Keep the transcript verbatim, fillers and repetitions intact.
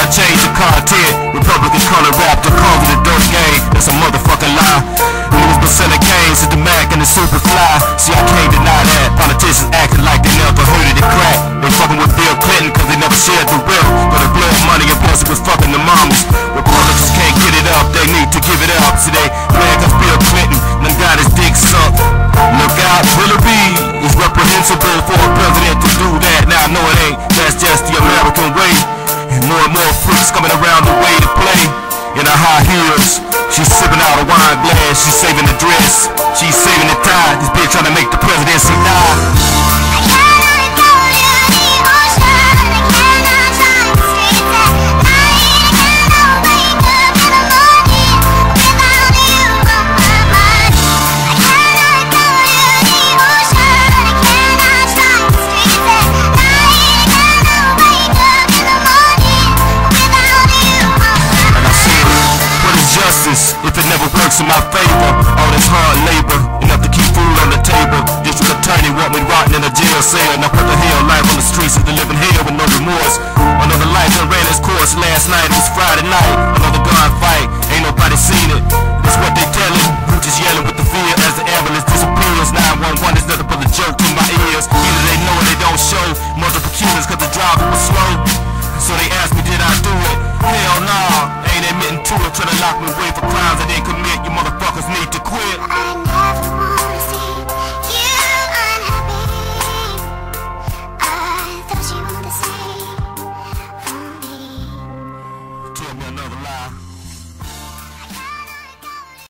change the content. Republican color rap to call it a dope game. That's a motherfucking lie. News percent of games is the Mac and the super fly. See, I can't deny that. Politicians acting like they never heard of the crack. They fucking with Bill Clinton cause they never shared the will. But they blow money and plus it was fucking the mamas. Republicans can't get it up, they need to give it up. See, they mad cause Bill Clinton done got his dick sucked. Look out, Hillary is reprehensible for a president to do that. Now I know it ain't, that's just the American way. And more and more freaks coming around the way to play. In her high heels, she's sipping out a wine glass. She's saving the dress, she's saving the tie. This bitch trying to make the presidency die. If it never works in my favor, all this hard labor, enough to keep food on the table. District attorney want me rotting in a jail cell. Now put the hell life on the streets is the living hell with no remorse. Another life done ran its course. Last night it was Friday night. Another gunfight, ain't nobody seen it. That's what they telling. You just yelling with the fear as the ambulance disappears. nine one one is nothing but a joke to my ears. Either they know or they don't show. Multiple killings cause the driver was slow. So they asked me did I do it? Hell nah, ain't admitting to it. Trying to lock me away for crimes I didn't commit. You motherfuckers need to quit. I never wanna see you unhappy. I thought you were the same for me. Tell me another lie.